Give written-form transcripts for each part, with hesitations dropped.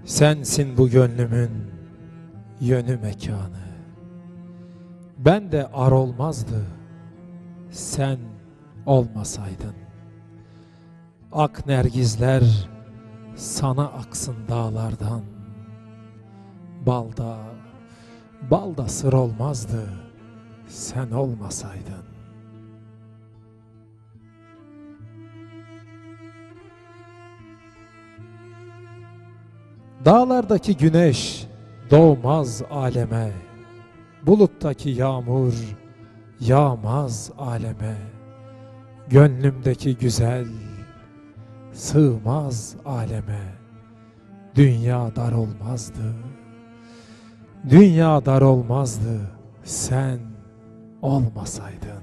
Sensin bu gönlümün yönü mekanı. Ben de ar olmazdı sen olmasaydın. Ak nergizler sana aksın dağlardan. Balda sır olmazdı sen olmasaydın. Dağlardaki güneş doğmaz aleme, buluttaki yağmur yağmaz aleme, gönlümdeki güzel sığmaz aleme. Dünya dar olmazdı, dünya dar olmazdı sen olmasaydın.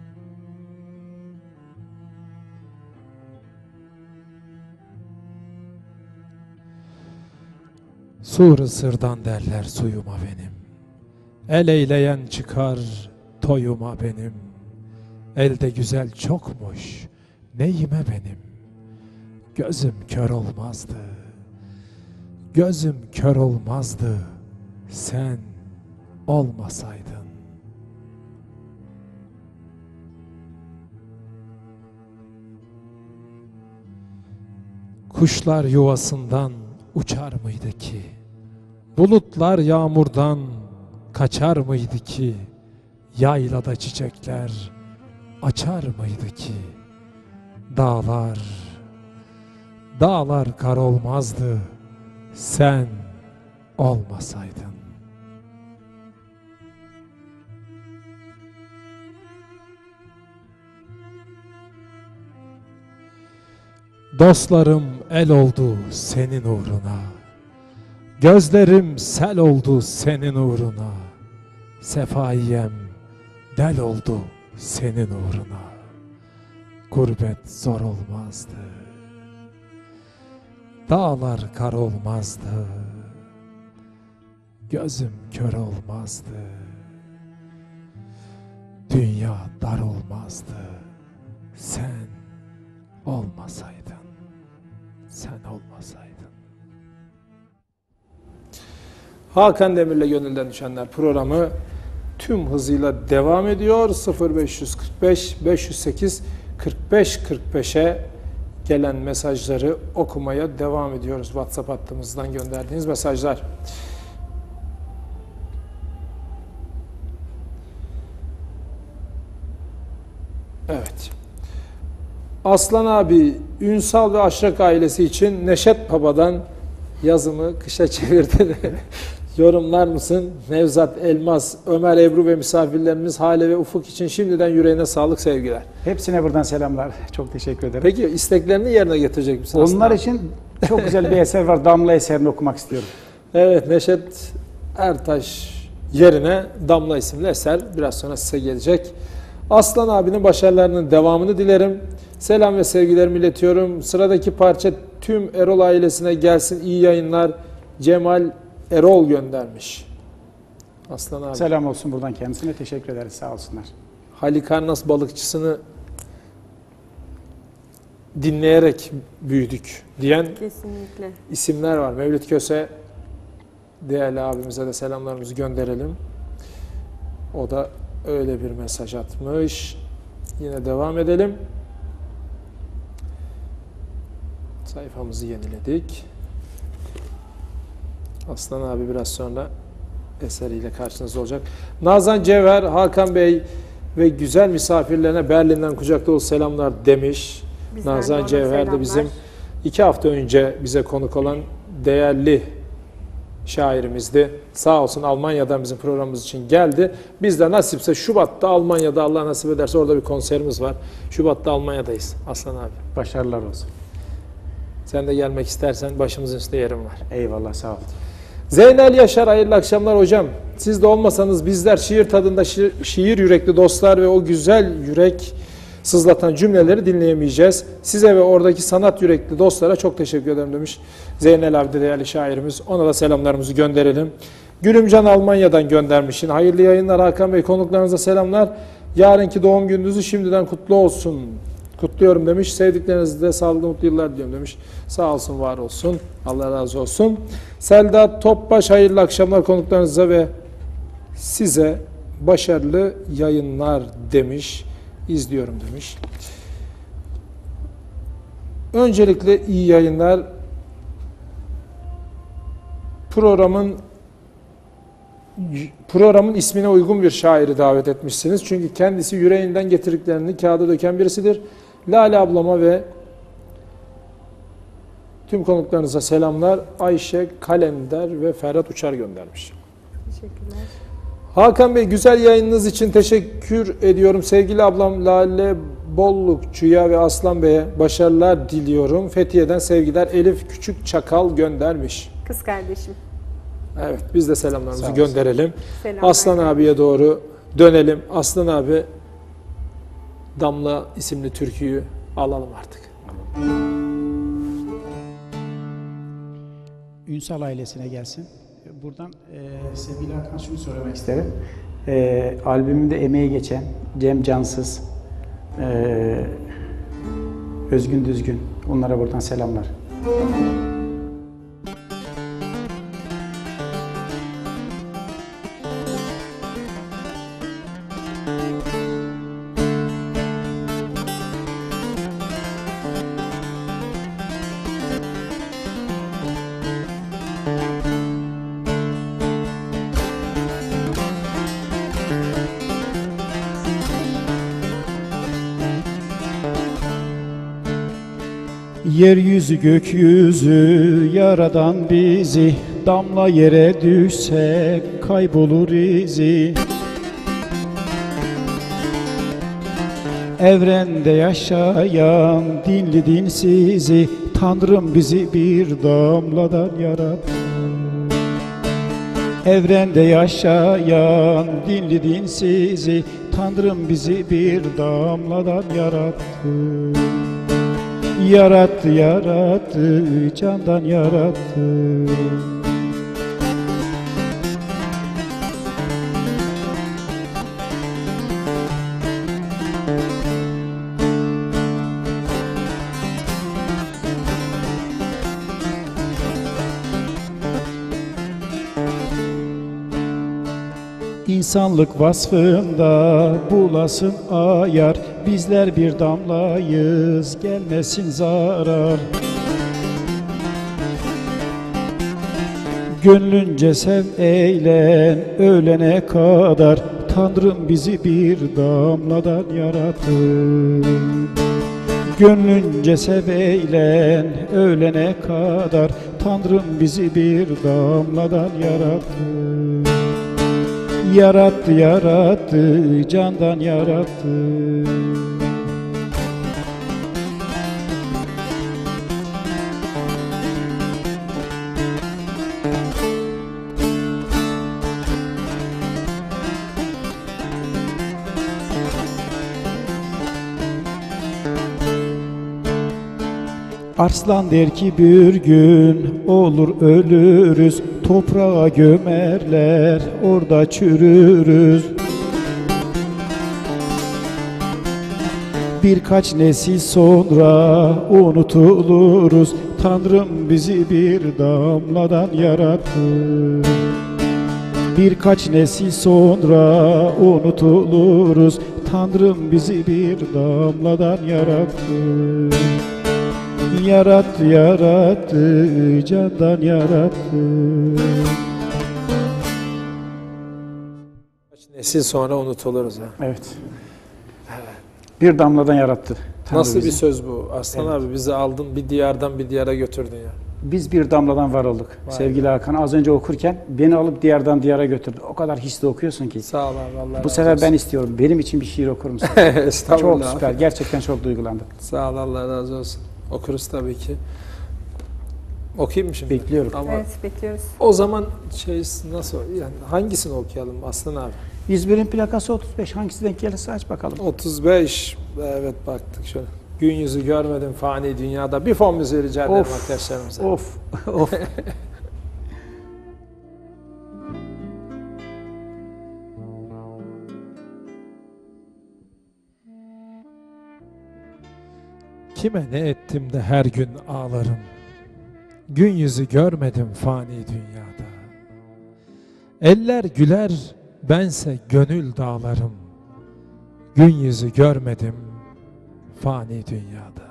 Sur-ı sırdan derler suyuma benim. El eyleyen çıkar toyuma benim. Elde güzel çokmuş neyime benim. Gözüm kör olmazdı, gözüm kör olmazdı sen olmasaydın. Kuşlar yuvasından uçar mıydı ki? Bulutlar yağmurdan kaçar mıydı ki? Yaylada çiçekler açar mıydı ki? Dağlar kar olmazdı sen olmasaydın. Dostlarım el oldu senin uğruna. Gözlerim sel oldu senin uğruna. Sefaiyem del oldu senin uğruna. Gurbet zor olmazdı, dağlar kar olmazdı, gözüm kör olmazdı, dünya dar olmazdı sen olmasaydın, sen olmasaydın. Hakan Demir'le Gönülden Düşenler programı tüm hızıyla devam ediyor. 0545 508 45 45'e gelen mesajları okumaya devam ediyoruz. WhatsApp hattımızdan gönderdiğiniz mesajlar. Evet. Aslan abi, Ünsal ve Aşrak ailesi için Neşet Baba'dan yazımı kışa çevirdi. Yorumlar mısın? Nevzat Elmas, Ömer Ebru ve misafirlerimiz Hale ve Ufuk için şimdiden yüreğine sağlık, sevgiler. Hepsine buradan selamlar. Çok teşekkür ederim. Peki isteklerini yerine getirecek misin? Onlar için çok güzel bir eser var. Damla eserini okumak istiyorum. Evet, Neşet Ertaş yerine Damla isimli eser biraz sonra size gelecek. Aslan abinin başarılarının devamını dilerim. Selam ve sevgilerimi iletiyorum. Sıradaki parça tüm Erol ailesine gelsin. İyi yayınlar. Cemal Erol göndermiş. Aslan abi. Selam olsun buradan kendisine. Teşekkür ederiz. Sağ olsunlar. Halikarnas balıkçısını dinleyerek büyüdük diyen kesinlikle isimler var. Mevlüt Köse değerli abimize de selamlarımızı gönderelim. O da öyle bir mesaj atmış. Yine devam edelim. Sayfamızı yeniledik. Aslan abi biraz sonra eseriyle karşınızda olacak. Nazan Cevher, Hakan Bey ve güzel misafirlerine Berlin'den kucak dolu selamlar demiş. Bizden Nazan de Cevher de selamlar. bizim 2 hafta önce bize konuk olan değerli şairimizdi. Sağ olsun Almanya'dan bizim programımız için geldi. Biz de nasipse Şubat'ta Almanya'da, Allah nasip ederse orada bir konserimiz var. Şubat'ta Almanya'dayız Aslan abi. Başarılar olsun. Sen de gelmek istersen başımızın üstünde yerim var. Eyvallah, sağ ol. Zeynel Yaşar, hayırlı akşamlar hocam. Siz de olmasanız bizler şiir tadında şiir yürekli dostlar ve o güzel yürek sızlatan cümleleri dinleyemeyeceğiz. Size ve oradaki sanat yürekli dostlara çok teşekkür ederim demiş Zeynel abi de değerli şairimiz. Ona da selamlarımızı gönderelim. Gülümcan Almanya'dan göndermişsin. Hayırlı yayınlar Hakan Bey, konuklarınıza selamlar. Yarınki doğum gününüzü şimdiden kutlu olsun. kutluyorum demiş. Sevdiklerinizde sağlıklı mutlu yıllar diliyorum demiş. Sağ olsun, var olsun. Allah razı olsun. Selda Topbaş, hayırlı akşamlar konuklarınıza ve size başarılı yayınlar demiş. İzliyorum demiş. Öncelikle iyi yayınlar. Programın ismine uygun bir şairi davet etmişsiniz. Çünkü kendisi yüreğinden getirdiklerini kağıda döken birisidir. Lale ablama ve tüm konuklarınıza selamlar. Ayşe Kalender ve Ferhat Uçar göndermiş. Teşekkürler. Hakan Bey, güzel yayınınız için teşekkür ediyorum. Sevgili ablam Lale Bollukçu'ya ve Aslan Bey'e başarılar diliyorum. Fethiye'den sevgiler. Elif Küçük Çakal göndermiş. Kız kardeşim. Evet, biz de selamlarımızı gönderelim. Selamlar. Aslan abiye doğru dönelim. Aslan abi, Damla isimli türküyü alalım artık. Ünsal ailesine gelsin. Buradan sevgili Hakan şunu söylemek isterim. Albümümde emeği geçen Cem Cansız, Özgün Düzgün, onlara buradan selamlar. Yeryüzü gökyüzü yaradan bizi, damla yere düşse kaybolur izi. Evrende yaşayan dinli dinsizi, Tanrım bizi bir damladan yarattı. Evrende yaşayan dinli dinsizi, Tanrım bizi bir damladan yarattı. Yarattı, yarattı, candan yarattı. İnsanlık vasfında bulasın ayar, bizler bir damlayız, gelmesin zarar. Gönlünce sev eğlen ölene kadar, Tanrım bizi bir damladan yarattı. Gönlünce sev eğlen ölene kadar, Tanrım bizi bir damladan yarattı. Yarattı, yarattı, candan yarattı. Arslan der ki bir gün olur ölürüz, toprağa gömerler, orada çürürüz. Birkaç nesil sonra unutuluruz, Tanrım bizi bir damladan yarattı. Birkaç nesil sonra unutuluruz, Tanrım bizi bir damladan yarattı. Yarattı, yarattı, candan yarattı. Nesil sonra unutuluruz ha. Evet. Bir damladan yarattı. Tanrı Nasıl bizi. bir söz bu? Aslan abi, bizi aldın bir diyardan bir diyara götürdün ya. Biz bir damladan var olduk. Vay Sevgili Hakan, az önce okurken beni alıp diyardan diyara götürdü. O kadar hisli okuyorsun ki. Sağ ol abi, Allah Bu razı sefer olsun. ben istiyorum. Benim için bir şiir okur musun? Estağfurullah. Çok süper. Gerçekten çok duygulandım. Sağ ol, Allah razı olsun. Okuruz tabii ki. Okuyayım mı şimdi? Bekliyorum. Ama Evet, bekliyoruz. o zaman nasıl, yani hangisini okuyalım Aslan abi? İzmir'in plakası 35. Hangisi denk gelirse aç bakalım. 35. Evet, baktık şöyle. Gün yüzü görmedim fani dünyada. Bir fon müziği rica ederim arkadaşlarımıza. Of, of. Kime ne ettim de her gün ağlarım. Gün yüzü görmedim fani dünyada. Eller güler, bense gönül dağlarım. Gün yüzü görmedim fani dünyada.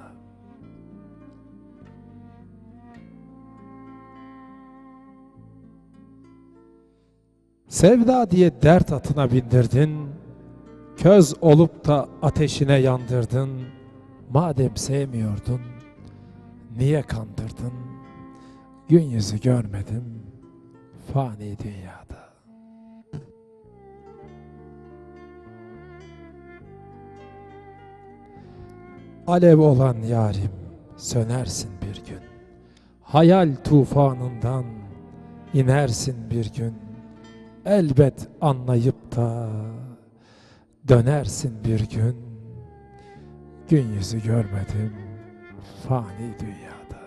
Sevda diye dert atına bindirdin, köz olup da ateşine yandırdın. Madem sevmiyordun, niye kandırdın? Gün yüzü görmedim fani dünyada. Alev olan yarim, sönersin bir gün. Hayal tufanından inersin bir gün. Elbet anlayıp da dönersin bir gün. Gün yüzü görmedim fani dünyada.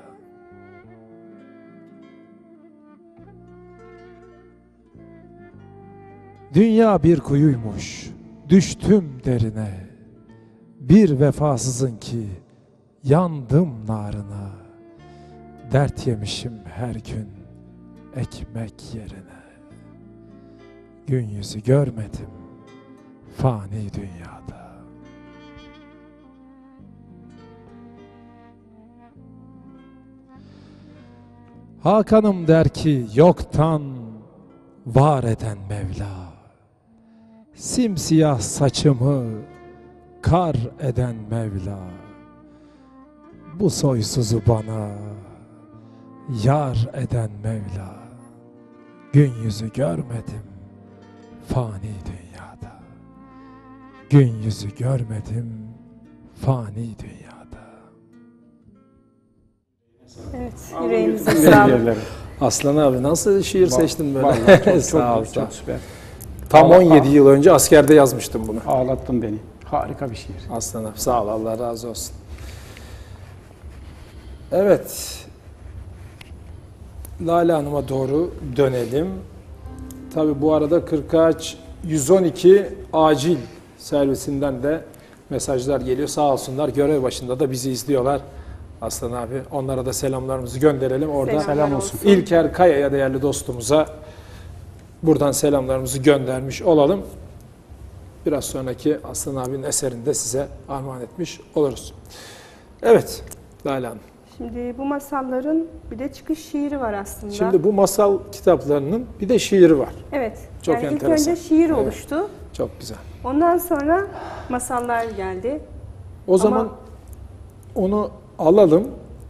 Dünya bir kuyuymuş, düştüm derine. Bir vefasızın ki yandım narına. Dert yemişim her gün ekmek yerine. Gün yüzü görmedim fani dünyada. Hakan'ım der ki yoktan var eden Mevla. Simsiyah saçımı kar eden Mevla. Bu soysuzu bana yar eden Mevla. Gün yüzü görmedim fani dünyada. Gün yüzü görmedim fani dünyada. Evet, yüreğinize sağlık. Aslan abi nasıl şiir seçtin böyle? Vallahi çok, Sağ ol, çok, sağ ol. çok süper. Tam 17 yıl önce askerde yazmıştım bunu. Ağlattın beni. Harika bir şiir. Aslan abi sağ ol, Allah razı olsun. Evet. Lale Hanım'a doğru dönelim. Tabi bu arada 112 acil servisinden de mesajlar geliyor. Sağ olsunlar, görev başında da bizi izliyorlar. Aslan abi, onlara da selamlarımızı gönderelim. Orada Selam olsun. İlker Kaya'ya, değerli dostumuza buradan selamlarımızı göndermiş olalım. Biraz sonraki Aslan abinin eserini de size armağan etmiş oluruz. Evet, Lale Hanım. Şimdi bu masalların bir de çıkış şiiri var aslında. Şimdi bu masal kitaplarının bir de şiiri var. Evet. Çok yani enteresan. İlk önce şiir Evet. oluştu. Çok güzel. Ondan sonra masallar geldi. O zaman onu alalım.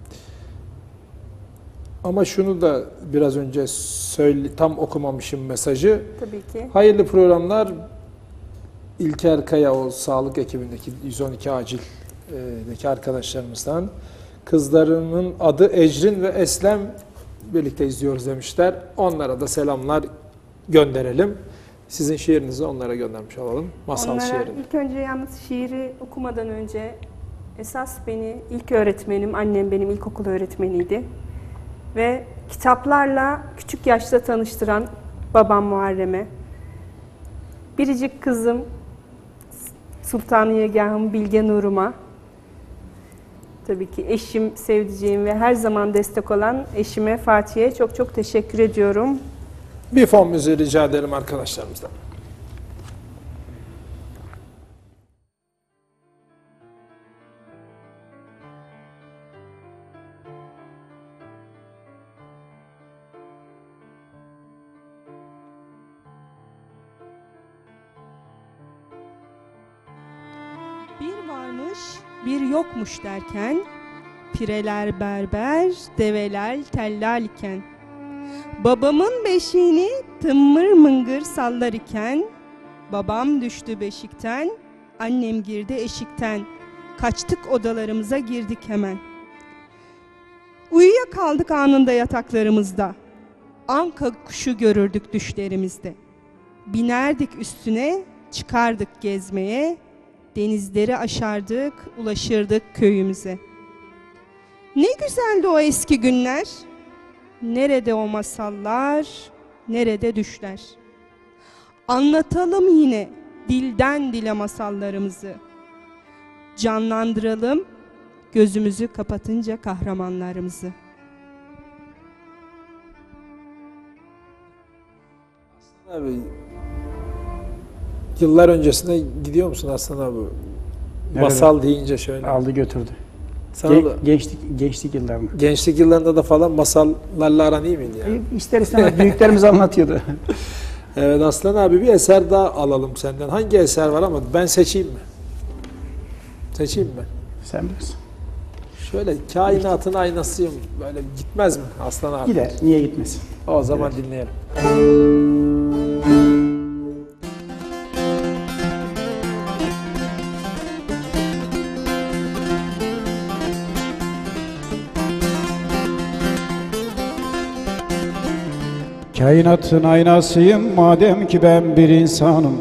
Ama şunu da biraz önce tam okumamışım mesajı. Tabii ki. Hayırlı programlar. İlker Kaya, o sağlık ekibindeki 112 acildeki arkadaşlarımızdan. Kızlarının adı Ecrin ve Eslem, birlikte izliyoruz demişler. Onlara da selamlar gönderelim. Sizin şiirinizi onlara göndermiş olalım. Masal Onlara şiirini. ilk önce yalnız şiiri okumadan önce esas beni ilk öğretmenim, annem benim ilkokul öğretmeniydi. Ve kitaplarla küçük yaşta tanıştıran babam Muharrem'e, biricik kızım Sultan Yegahım Bilge Nur'uma, tabii ki eşim, sevdiceğim ve her zaman destek olan eşime Fatih'e çok çok teşekkür ediyorum. Bir fon müziği rica edelim arkadaşlarımızdan. Bir varmış, bir yokmuş derken, pireler berber, develer tellal iken, babamın beşiğini tımmır mıngır sallar iken, babam düştü beşikten, annem girdi eşikten, kaçtık odalarımıza girdik hemen. Uyuyakaldık anında yataklarımızda, anka kuşu görürdük düşlerimizde. Binerdik üstüne, çıkardık gezmeye, denizleri aşardık, ulaşırdık köyümüze. Ne güzeldi o eski günler. Nerede o masallar, nerede düşler. Anlatalım yine dilden dile masallarımızı. Canlandıralım gözümüzü kapatınca kahramanlarımızı. Abi, yıllar öncesine gidiyor musun Aslan abi? Masal deyince şöyle. Aldı götürdü. Sana da Gençlik yıllarında. gençlik yıllarında da falan masallarla aran iyi miydi yani? İster istemez büyüklerimiz anlatıyordu. Evet Aslan abi, bir eser daha alalım senden. Hangi eser var ama ben seçeyim mi? Seçeyim mi? Sen bilirsin. Şöyle kainatın aynasıyım. Böyle gitmez mi Aslan abi? Gider. Niye gitmesin? O zaman dinleyelim. Kainatın aynasıyım madem ki ben bir insanım.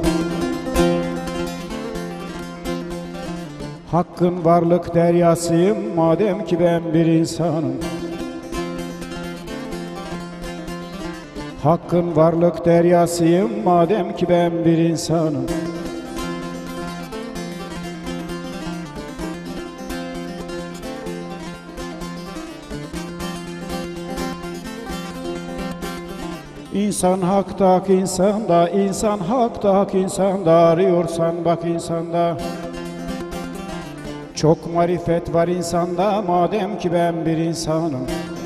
Hakkın varlık deryasıyım madem ki ben bir insanım. Hakkın varlık deryasıyım madem ki ben bir insanım. İnsan hakta hak insanda, insan hakta hak insanda, arıyorsan bak insanda. Çok marifet var insanda madem ki ben bir insanım.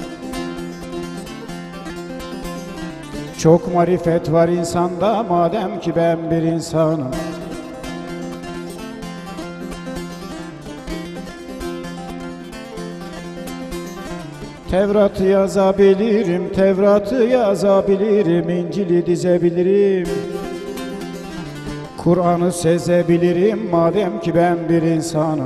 Çok marifet var insanda madem ki ben bir insanım. Tevrat'ı yazabilirim, Tevrat'ı yazabilirim, İncil'i dizebilirim. Kur'an'ı sezebilirim madem ki ben bir insanım.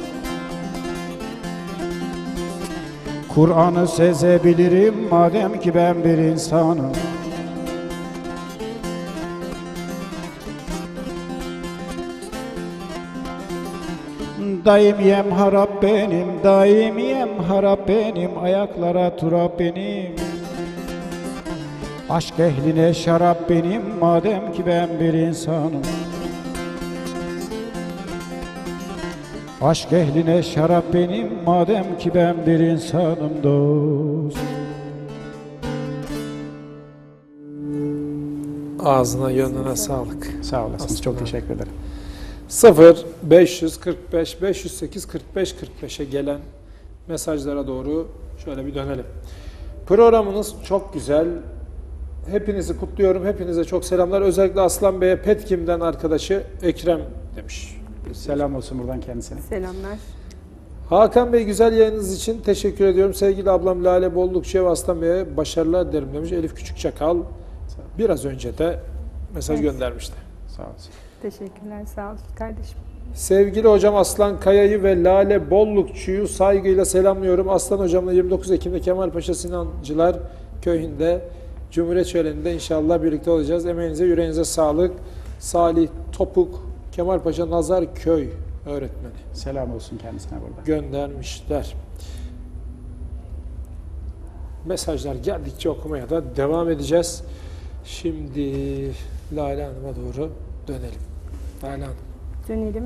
Kur'an'ı sezebilirim madem ki ben bir insanım. Daimiyem harap benim, daimiyem harap benim, ayaklara turap benim. Aşk ehline şarap benim, madem ki ben bir insanım. Aşk ehline şarap benim, madem ki ben bir insanım dost. Ağzına gönlüne sağlık. Sağ olasınız. Çok teşekkür ederim. 0 545 508 45 45'e gelen mesajlara doğru şöyle bir dönelim. Programınız çok güzel. Hepinizi kutluyorum. Hepinize çok selamlar. Özellikle Aslan Bey'e Petkim'den arkadaşı Ekrem demiş. Selam olsun buradan kendisine. Selamlar. Hakan Bey, güzel yayınınız için teşekkür ediyorum. Sevgili ablam Lale Bollukçu'ya ve Aslan Bey'e başarılar derim demiş. Elif Küçükçakal biraz önce de mesaj göndermişti. Sağ olasın. Teşekkürler. Sağ olun kardeşim. Sevgili hocam Aslan Kaya'yı ve Lale Bollukçu'yu saygıyla selamlıyorum. Aslan hocamla 29 Ekim'de Kemalpaşa Sinancılar Köyü'nde Cumhuriyet Şöleni'nde inşallah birlikte olacağız. Emeğinize, yüreğinize sağlık. Salih Topuk, Kemalpaşa Nazarköy öğretmeni. Selam olsun kendisine burada. Göndermişler. Mesajlar geldikçe okumaya da devam edeceğiz. Şimdi Lale Hanım'a doğru dönelim. Lale Hanım. Dönelim.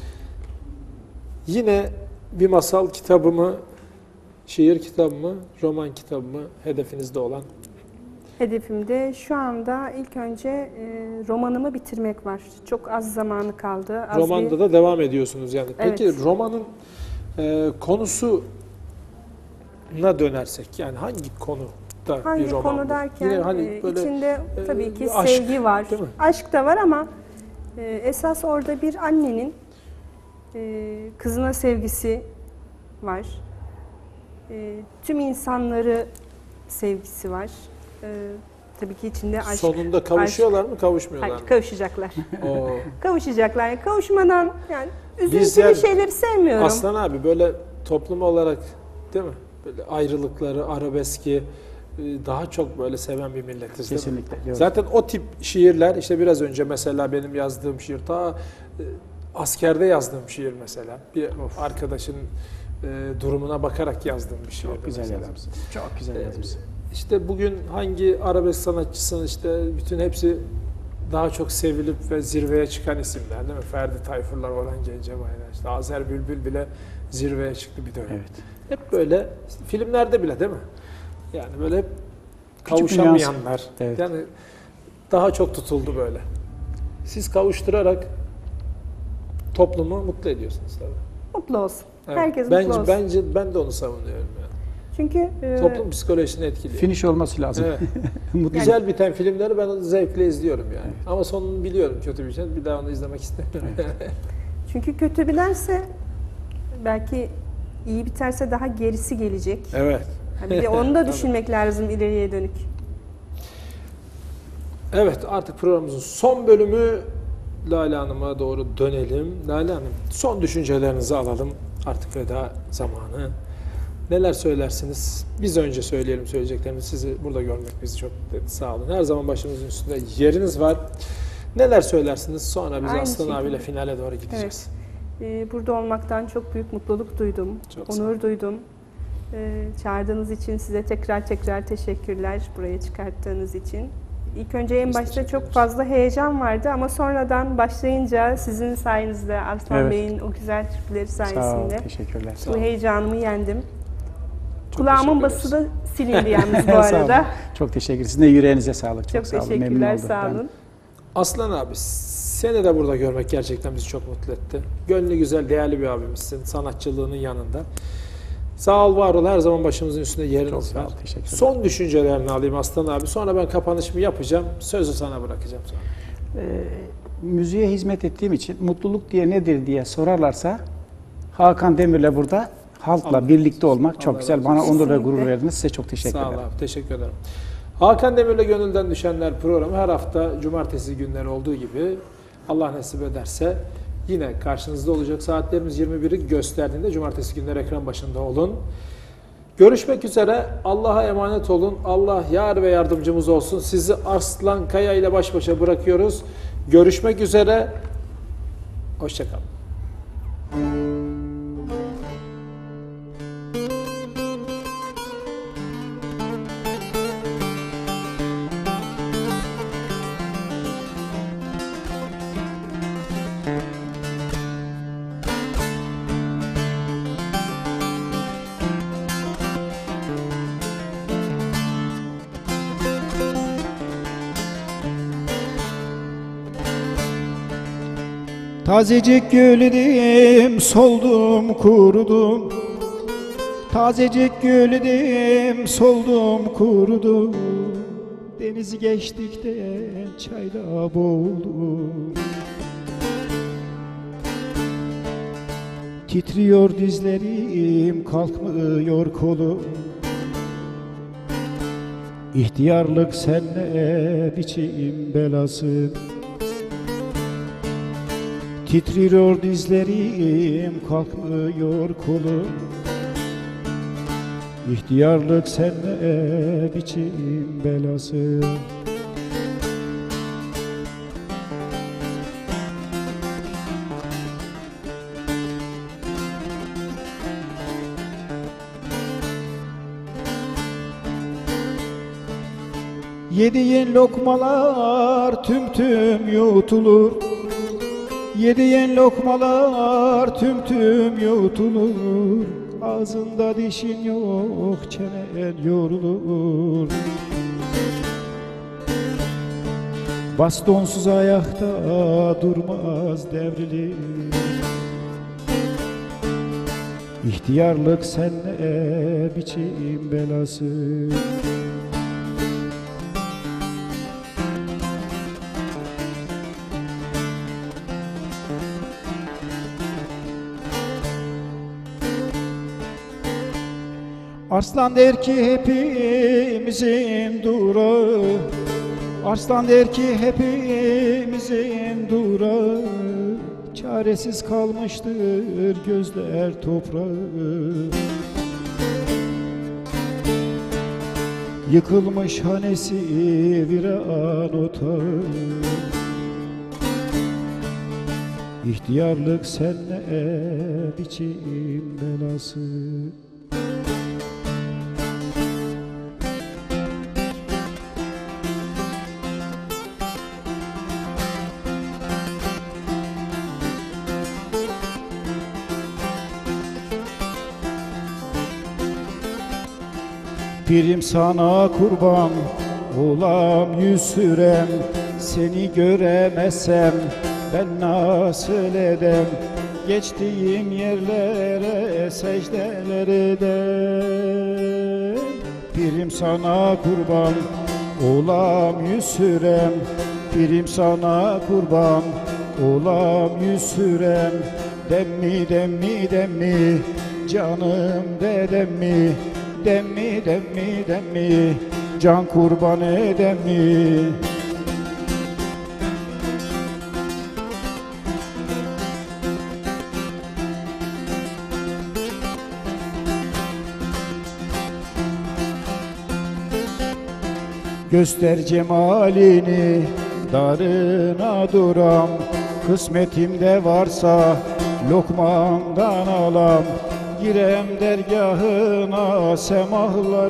Yine bir masal kitabı mı, şiir kitabı mı, roman kitabı mı hedefinizde olan? Hedefimde şu anda ilk önce romanımı bitirmek var. Çok az zamanı kaldı. Az Romanda da devam ediyorsunuz yani. Peki Evet. romanın konusuna dönersek, yani hangi konuda Hangi bir roman konu bu? derken Yine hani böyle, içinde tabii ki aşk, sevgi var, değil mi? aşk da var ama esas orada bir annenin kızına sevgisi var. Tüm insanları sevgisi var. Tabii ki içinde aşk. Sonunda kavuşuyorlar mı, kavuşmuyorlar Hayır, mı? kavuşacaklar. Oo. Kavuşacaklar. Yani kavuşmadan yani üzüntülü yani şeyleri sevmiyorum. Aslan abi böyle toplum olarak, değil mi? Böyle ayrılıkları, arabeski daha çok böyle seven bir milletiz, değil mi? Kesinlikle. Doğru. Zaten o tip şiirler, işte biraz önce mesela benim yazdığım şiir, ta askerde yazdığım şiir mesela. Bir arkadaşın durumuna bakarak yazdığım bir şiir. Çok güzel mesela. yazmışsın. Çok güzel yazmışsın. İşte bugün hangi arabesk sanatçısının işte bütün hepsi daha çok sevilip ve zirveye çıkan isimler değil mi? Ferdi Tayfurlar, Orhan Gencebaylar, işte Azer Bülbül bile zirveye çıktı bir dönem. Evet. Hep böyle filmlerde bile değil mi? Yani böyle hep Küçük kavuşamayanlar. Evet. Yani daha çok tutuldu böyle. Siz kavuşturarak toplumu mutlu ediyorsunuz tabii. Mutlu olsun. Evet. Herkes bence, mutlu olsun. Bence ben de onu savunuyorum yani. Çünkü Toplum psikolojisini etkiliyor. Finish olması lazım. Evet. Mutlu. Güzel biten filmleri ben zevkle izliyorum yani. Ama sonunu biliyorum kötü bir şey. Bir daha onu izlemek istemiyorum. çünkü kötü biterse belki iyi biterse daha gerisi gelecek. Evet. Ha, bir de onu da Tabii. düşünmek lazım ileriye dönük. Evet, artık programımızın son bölümü. Lale Hanım'a doğru dönelim. Lale Hanım, son düşüncelerinizi alalım. Artık veda zamanı. Neler söylersiniz? Biz önce söyleyelim söyleyeceklerimizi. Sizi burada görmek bizi çok mutlu etti. Sağ olun. Her zaman başımızın üstünde yeriniz var. Neler söylersiniz? Sonra biz Aynı Aslan şekilde. abiyle finale doğru gideceğiz. Burada olmaktan çok büyük mutluluk duydum. Çok sağ Onur olun. duydum. Çağırdığınız için size tekrar teşekkürler. Buraya çıkarttığınız için. İlk önce en Biz başta teşekkür çok ederiz. fazla heyecan vardı ama sonradan başlayınca sizin sayenizde, Arslan Evet. Bey'in o güzel türküleri Sağ olun. sayesinde Teşekkürler. bu heyecanımı yendim. Çok Kulağımın teşekkür bası da silindi yalnız bu Sağ olun. arada. Çok teşekkür. Sizin de yüreğinize sağlık. Çok sağ olun. Memnun teşekkürler, oldum. sağ Ben- olun. Aslan abi, seni de burada görmek gerçekten bizi çok mutlu etti. Gönlü güzel, değerli bir abimizsin sanatçılığının yanında. Sağ ol, var ol. Her zaman başımızın üstünde Çok yeriniz sağ ol. var. Teşekkürler. Son düşüncelerini alayım Aslan abi. Sonra ben kapanışımı yapacağım. Sözü sana bırakacağım sonra. Müziğe hizmet ettiğim için mutluluk diye nedir diye sorarlarsa Hakan Demir'le burada halkla Allah birlikte olmak çok Allah güzel. razı Bana olsun. onur ve gurur Kesinlikle. verdiniz. Size çok teşekkür Sağ ol ederim. abi. Teşekkür ederim. Hakan Demir'le Gönülden Düşenler programı her hafta cumartesi günleri olduğu gibi Allah nasip ederse yine karşınızda olacak. Saatlerimiz 21'i gösterdiğinde cumartesi günleri ekran başında olun. Görüşmek üzere. Allah'a emanet olun. Allah yar ve yardımcımız olsun. Sizi Arslan Kaya ile baş başa bırakıyoruz. Görüşmek üzere. Hoşça kalın. Tazecik gül idim, soldum kurudum. Tazecik gül idim, soldum kurudum. Denizi geçtikten çayda boğuldum. Titriyor dizlerim, kalkmıyor kolum. İhtiyarlık sen ne biçim belasın. Titriyor dizlerim, kalkmıyor kolum. İhtiyarlık sen ne biçim belasın. Yediğin lokmalar tüm yutulur. Yediğin lokmalar tüm yutulur. Ağzında dişin yok, çenen yorulur. Bastonsuz ayakta durmaz, devrilir. İhtiyarlık sen ne biçim belası. Arslan der ki hepimizin durağı. Arslan der ki hepimizin durağı. Çaresiz kalmıştır gözler toprağı. Yıkılmış hanesi viran otağı. İhtiyarlık sen ne biçim belası. Pirim sana kurban olam yüz sürem, seni göremezsem ben nasıl edem, geçtiğim yerlere secdeler edem. Pirim sana kurban olam yüz sürem, pirim sana kurban olam yüz sürem. Demmi demmi demmi canım dedemmi, demmi demmi demmi can kurban edemmi. Göster cemalini darına duram, kısmetimde varsa lokmandan alam. Girem dergahına semahlar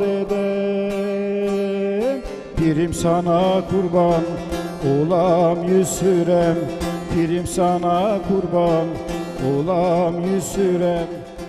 edem. Pirim sana kurban olam yüz sürem, pirim sana kurban olam yüz sürem.